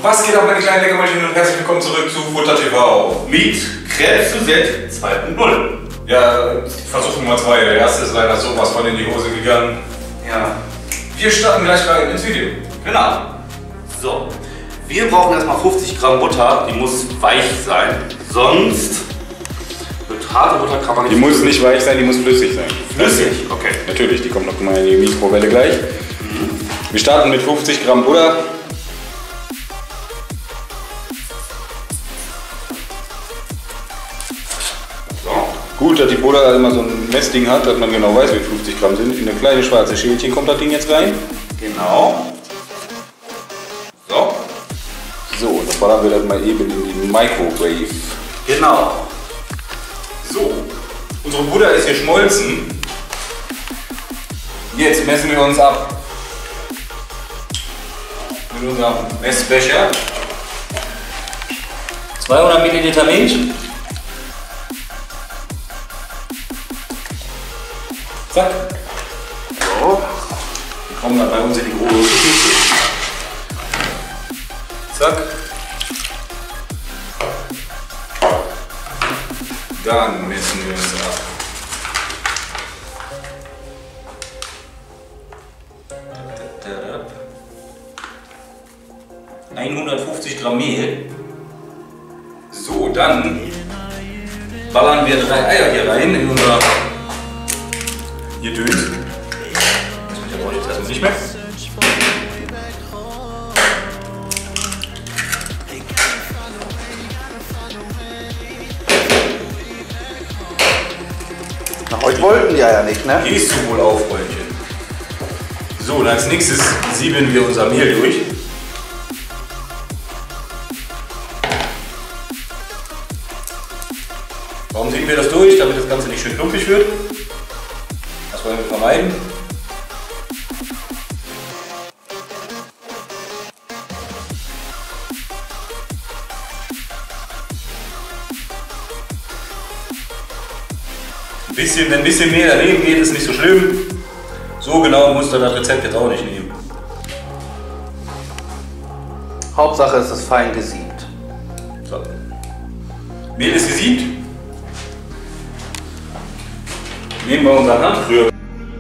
Was geht ab, meine kleinen Leckermäulchen, und herzlich willkommen zurück zu Futter TV. Mit Krebs zu Z 2.0. Ja, Versuch Nummer 2. Der erste ist leider sowas von in die Hose gegangen. Ja. Wir starten gleich rein ins Video. Genau. So. Wir brauchen erstmal 50 Gramm Butter. Die muss weich sein. Sonst wird harte Butter kann man nicht. Die muss nicht weich sein, die muss flüssig sein. Flüssig? Okay. Natürlich, die kommt noch mal in die Mikrowelle gleich. Wir starten mit 50 Gramm Butter. Gut, dass die Butter immer so ein Messding hat, dass man genau weiß, wie 50 Gramm sind. In eine kleine schwarze Schälchen kommt das Ding jetzt rein. Genau. So. So, dann ballern wir das mal eben in die Microwave. Genau. So, unsere Butter ist geschmolzen. Jetzt messen wir uns ab mit unserem Messbecher. 200 Milliliter Milch. Zack. So. Wir kommen dann bei uns in die große Kiste. Zack. Dann messen wir uns ab. Da. 150 Gramm Mehl. So, dann ballern wir 3 Eier hier rein in unser Gedöns. Das mit der Brot jetzt erstmal nicht mehr. Na, heute wollten die ja nicht, ne? Gehst du wohl auf, Freundchen. So, und als nächstes siebeln wir unser Mehl durch. Warum sieben wir das durch? Damit das Ganze nicht schön klumpig wird. Das wollen wir vermeiden. Wenn ein bisschen mehr daneben geht, ist nicht so schlimm. So genau muss er das Rezept jetzt auch nicht nehmen. Hauptsache es ist fein gesiebt. So. Mehl ist gesiebt. Nehmen wir unseren Handrührer.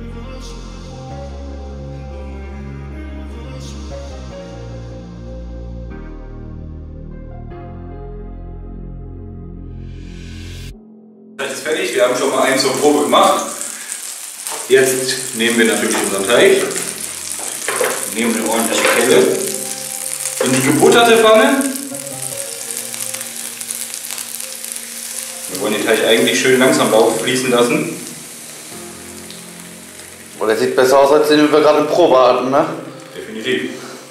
Das ist fertig, wir haben schon mal einen zur Probe gemacht. Jetzt nehmen wir natürlich unseren Teig, nehmen eine ordentliche Kelle in die gebutterte Pfanne. Wir wollen den Teig eigentlich schön langsam fließen lassen. Oh, der sieht besser aus, als den wir gerade in Probe hatten, ne? Definitiv.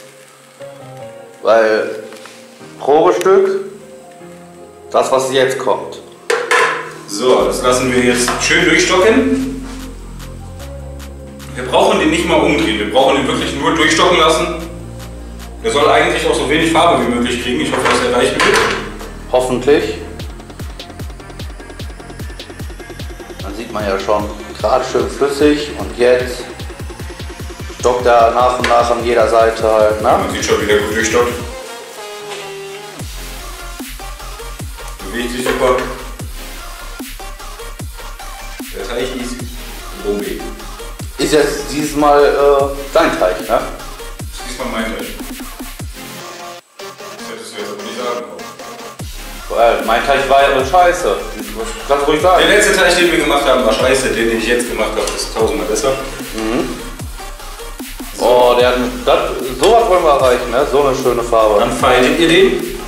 Weil Probestück, das was jetzt kommt. So, das lassen wir jetzt schön durchstocken. Wir brauchen den nicht mal umdrehen, wir brauchen den wirklich nur durchstocken lassen. Der soll eigentlich auch so wenig Farbe wie möglich kriegen. Ich hoffe, das erreichen wird. Hoffentlich. Dann sieht man ja schon, gerade schön flüssig, und jetzt stockt er nach und nach an jeder Seite halt, ne? Man sieht schon wieder gut durchstockt. Bewegt sich super. Der Teig ist Bombe. Ist jetzt dieses Mal dein Teig, ne? Das ist diesmal mein Teig. Das hättest du jetzt aber nicht sagen können. Weil mein Teig war ja scheiße. Kannst du ruhig sagen. Der letzte Teig, den wir gemacht haben, war scheiße. Den ich jetzt gemacht habe, ist tausendmal besser. Mhm. Oh, der hat sowas wollen wir erreichen, ne? So eine schöne Farbe. Dann faltet ihr den.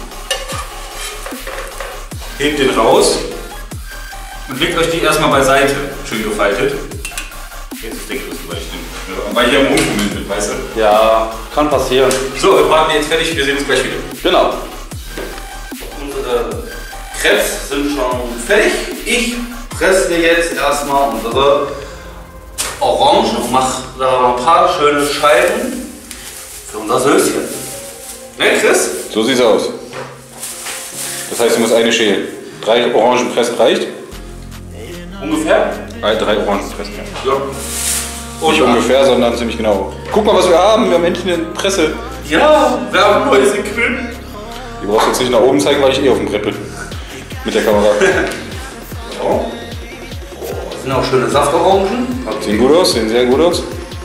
Hebt den raus. Und legt euch die erstmal beiseite. Schön gefaltet. Jetzt ist der Größte, weil ich ja im Umfummeln bin, weißt du? Ja, kann passieren. So, wir braten jetzt fertig, wir sehen uns gleich wieder. Genau. Unsere Crepes sind schon fertig. Ich presse jetzt erstmal unsere Orange und mache da ein paar schöne Scheiben für unser Söschen. Ne, Chris? So sieht's aus. Das heißt, du musst eine schälen. 3 Orangen pressen reicht? Ungefähr? 3 Orangen pressen, ja. Ja. Und Nicht ungefähr, sondern ziemlich genau. Guck mal, was wir haben. Wir haben endlich eine Presse. Ja, wir haben neues Equipment. Die brauchst du jetzt nicht nach oben zeigen, weil ich eh auf dem Brett bin. Mit der Kamera. So. Das sind auch schöne Saftorangen. Sehen gut aus, sehen sehr gut aus.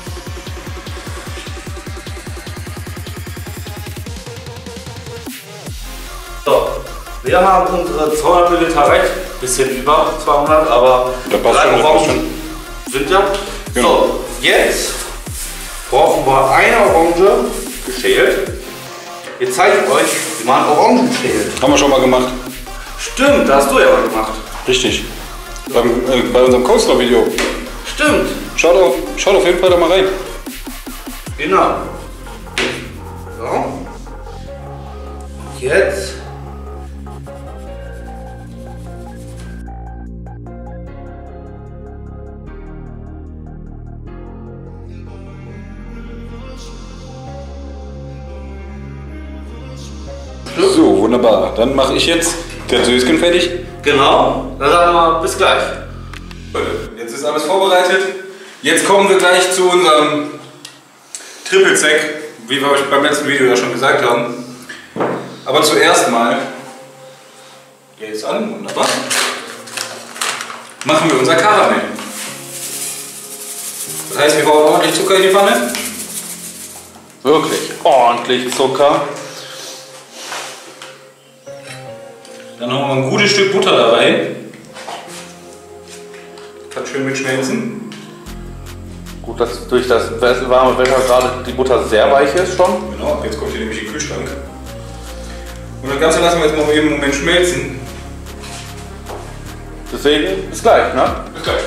So, wir haben unsere 200 Milliliter recht, bisschen über 200, aber da passt 3 schon, Orangen sind ja. Genau. So, jetzt brauchen wir eine Orange geschält. Jetzt zeige ich euch, wie man Orangen schält. Haben wir schon mal gemacht. Stimmt, das hast du ja mal gemacht. Richtig. Bei unserem Coleslaw-Video. Stimmt. Schaut auf jeden Fall da mal rein. Genau. So. Jetzt. So, wunderbar. Dann mache ich jetzt das Söschen fertig. Genau. Dann sagen wir bis gleich. Jetzt ist alles vorbereitet. Jetzt kommen wir gleich zu unserem Triple Sec, wie wir euch beim letzten Video ja schon gesagt haben. Aber zuerst mal, der ist an, wunderbar, machen wir unser Karamell. Das heißt, wir brauchen ordentlich Zucker in die Pfanne. Wirklich ordentlich Zucker. Dann haben wir ein gutes Stück Butter da rein. Kann schön mitschmelzen. Gut, dass durch das warme Wetter gerade die Butter sehr weich ist schon. Genau, jetzt kommt hier nämlich in den Kühlschrank. Und das Ganze lassen wir jetzt mal eben einen Moment schmelzen. Deswegen bis gleich, ne? Bis gleich.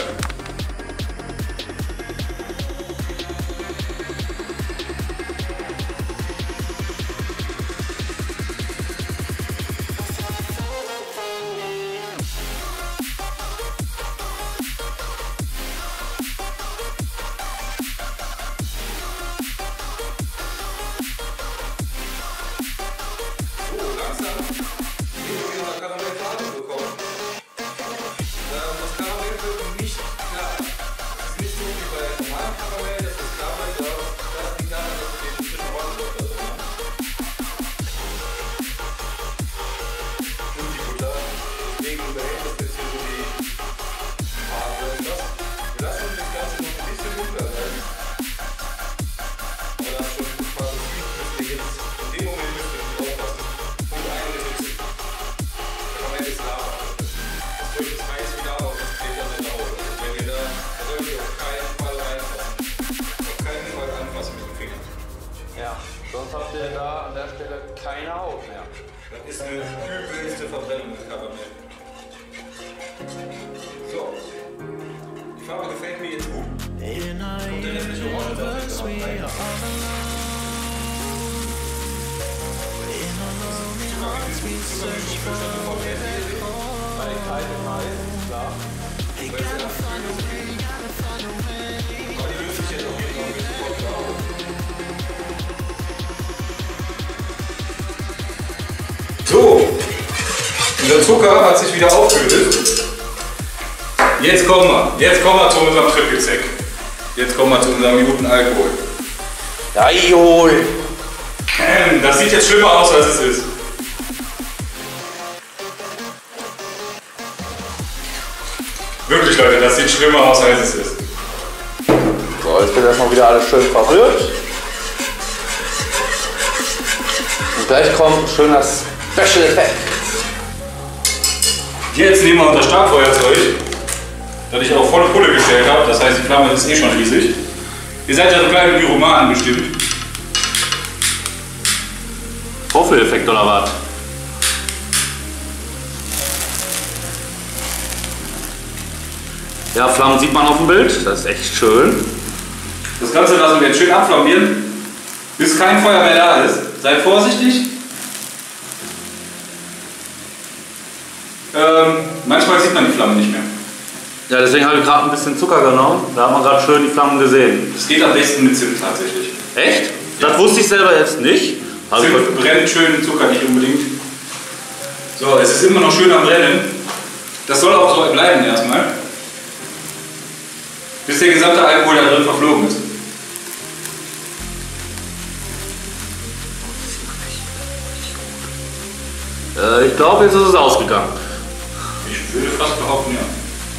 Sonst habt ihr da an der Stelle keine Haut mehr. Das ist eine übelste Verbrennung mit Karamell. So. Die Farbe gefällt mir jetzt gut. Kommt der restliche Orangensaft rein. Bei den kalten Mais, klar. So, unser Zucker hat sich wieder aufgelöst. Jetzt kommen wir zu unserem Triple Sec. Jetzt kommen wir zu unserem guten Alkohol. Jawohl! Das sieht jetzt schlimmer aus, als es ist. Wirklich, Leute, das sieht schlimmer aus, als es ist. So, jetzt wird erstmal wieder alles schön verrührt. Und gleich kommt ein schöner Special Effekt. Jetzt nehmen wir unser Stabfeuerzeug, das ich auf volle Pulle gestellt habe. Das heißt, die Flamme ist eh schon riesig. Ihr seid ja so kleine Pyromanen bestimmt. Vorführeffekt oder was? Ja, Flammen sieht man auf dem Bild. Das ist echt schön. Das Ganze lassen wir jetzt schön abflammieren, bis kein Feuer mehr da ist. Seid vorsichtig. Manchmal sieht man die Flamme nicht mehr. Ja, deswegen habe ich gerade ein bisschen Zucker genommen. Da hat man gerade schön die Flammen gesehen. Das geht am besten mit Zimt tatsächlich. Echt? Das wusste ich selber jetzt nicht. Also Zimt brennt schön, Zucker nicht unbedingt. So, es ist immer noch schön am Brennen. Das soll auch so bleiben erstmal. Bis der gesamte Alkohol da drin verflogen ist. Ich glaube, jetzt ist es ausgegangen. Ich würde fast behaupten, ja.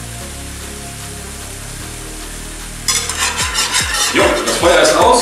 Jo, das Feuer ist aus.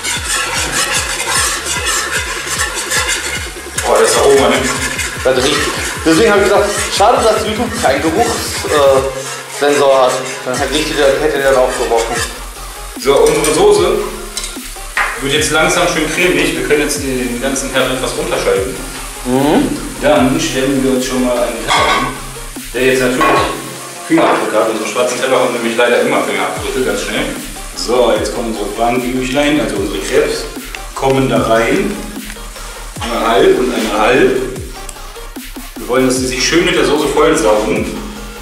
Oh, das Aroma, ne? Das riecht. Deswegen habe ich gesagt, schade, dass YouTube keinen Geruchssensor hat. Dann hätte der dann auch gerochen. So, unsere Soße wird jetzt langsam schön cremig. Wir können jetzt den ganzen Herd etwas runterschalten. Dann stellen wir uns schon mal einen Teller hin, der jetzt natürlich Fingerabdrücke hat. Unsere schwarzen Teller haben nämlich leider immer Fingerabdrücke, ganz schnell. So, jetzt kommen unsere Brandgüchlein, also unsere Crepes, kommen da rein. Eineinhalb und eineinhalb. Wir wollen, dass sie sich schön mit der Soße vollsaugen.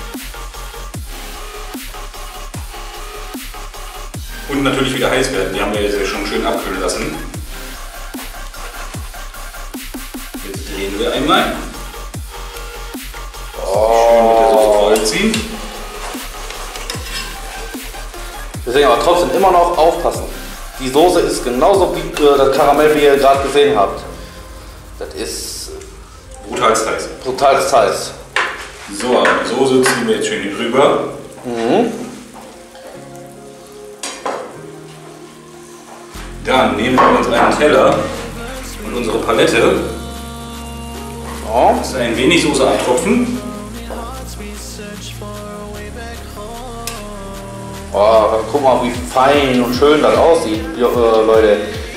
Und natürlich wieder heiß werden. Die haben wir jetzt ja schon schön abkühlen lassen. Jetzt drehen wir einmal. Schön mit der Soße vollziehen. Deswegen aber trotzdem immer noch aufpassen. Die Soße ist genauso wie das Karamell, wie ihr gerade gesehen habt. Das ist brutal heiß. Brutal heiß. So, die Soße ziehen wir jetzt schön hier drüber. Dann nehmen wir uns einen Teller und unsere Palette. Das ist ein wenig Soße abtropfen. Oh, guck mal, wie fein und schön das aussieht, Leute.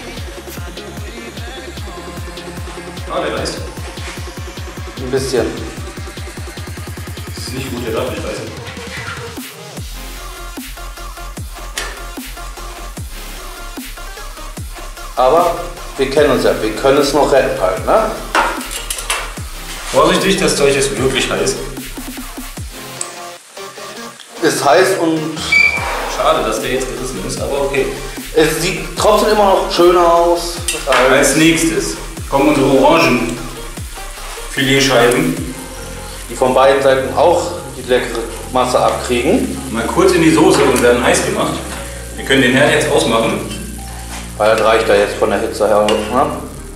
Ah, der reißt. Ein bisschen. Das ist nicht gut, der darf nicht reißen. Aber wir kennen uns ja, wir können es noch retten halt, ne? Vorsichtig, das Zeug ist wirklich heiß. Ist heiß und Schade, dass der jetzt gerissen ist, aber okay. es sieht trotzdem immer noch schön aus. Als nächstes kommen unsere Orangenfiletscheiben. Die von beiden Seiten auch die leckere Masse abkriegen. Mal kurz in die Soße und werden heiß gemacht. Wir können den Herd jetzt ausmachen. Weil das reicht da jetzt von der Hitze her. Ne?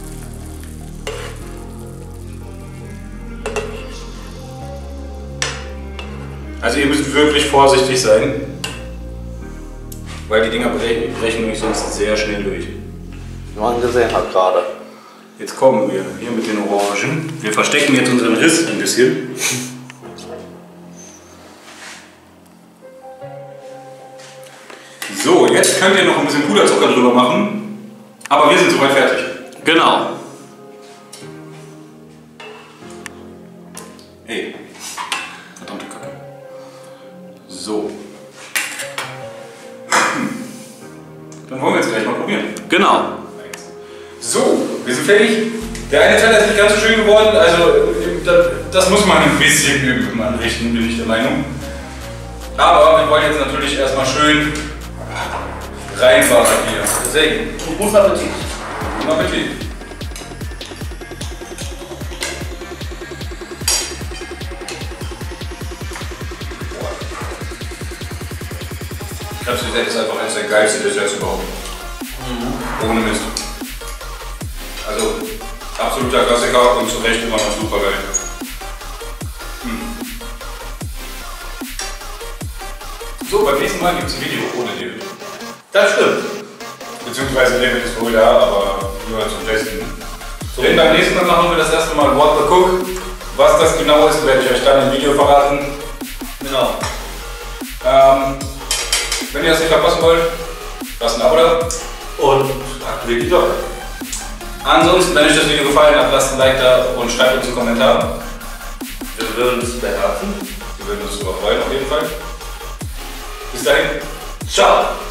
Also ihr müsst wirklich vorsichtig sein, weil die Dinger brechen nämlich sonst sehr schnell durch. Wie man gesehen hat gerade. Jetzt kommen wir hier mit den Orangen. Wir verstecken jetzt unseren Riss ein bisschen. So, jetzt könnt ihr noch ein bisschen Puderzucker drüber machen, aber wir sind soweit fertig. Genau. Ey, verdammte Kacke. So. Dann wollen wir jetzt gleich mal probieren. Genau. So, wir sind fertig. Der eine Teller ist nicht ganz so schön geworden, also das muss man ein bisschen üben im Anrichten, bin ich der Meinung. Aber wir wollen jetzt natürlich erstmal schön reinfahren hier. Deswegen, guten Appetit. Guten Appetit. Krebsgesetz ist einfach eines der geilsten Desserts überhaupt. Ohne Mist. Also absoluter Klassiker und zu Recht immer noch super geil. So, beim nächsten Mal gibt es ein Video ohne David. Das stimmt. Beziehungsweise David ist wohl da, aber nur zum Testen. So, denn beim nächsten Mal machen wir das erste Mal What the Cook. Was das genau ist, werde ich euch dann im Video verraten. Genau. Wenn ihr das nicht verpassen wollt, lasst ein Abo da. Und aktiviert die Glocke. Ansonsten, wenn euch das Video gefallen hat, lasst ein Like da und schreibt uns einen Kommentar. Wir würden uns beherzen. Wir würden uns darüber freuen, auf jeden Fall. Bis dahin. Ciao.